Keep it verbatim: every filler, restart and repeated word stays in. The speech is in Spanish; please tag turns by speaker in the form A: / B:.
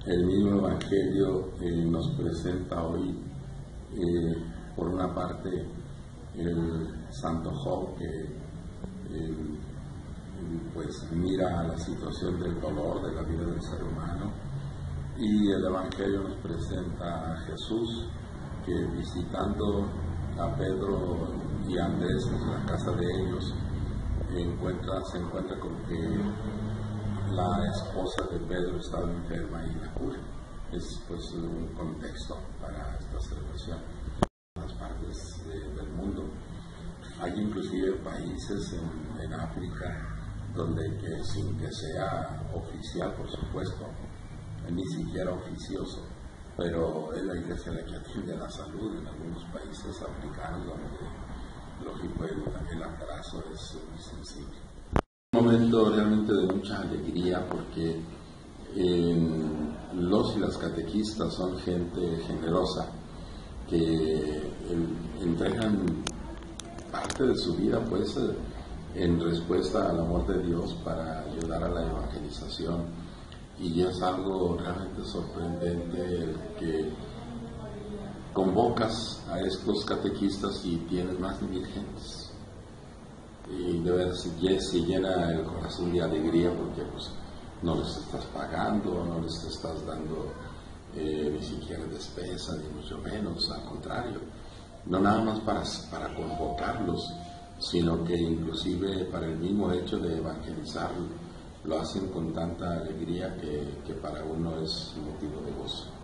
A: El mismo Evangelio eh, nos presenta hoy, eh, por una parte, el santo Job, que eh, pues mira la situación del dolor de la vida del ser humano, y el Evangelio nos presenta a Jesús, que visitando a Pedro y a Andrés en la casa de ellos, encuentra, se encuentra con que la esposa de Pedro estaba enferma y la cura. Es pues un contexto para esta celebración en las partes de, del mundo. Hay inclusive países en, en África donde que sin que sea oficial, por supuesto, ni siquiera oficioso, pero es la iglesia la que atiende la salud en algunos países africanos donde lógico el, el atraso es muy sensible. Un momento realmente de mucha alegría porque eh, los y las catequistas son gente generosa que eh, entregan parte de su vida pues eh, en respuesta al amor de Dios para ayudar a la evangelización, y es algo realmente sorprendente el que convocas a estos catequistas y tienes más de mil gentes. Y de verdad se llena el corazón de alegría porque pues, no les estás pagando, no les estás dando eh, ni siquiera despensa, ni mucho menos, al contrario, no nada más para, para convocarlos, sino que inclusive para el mismo hecho de evangelizar lo hacen con tanta alegría que, que para uno es motivo de gozo.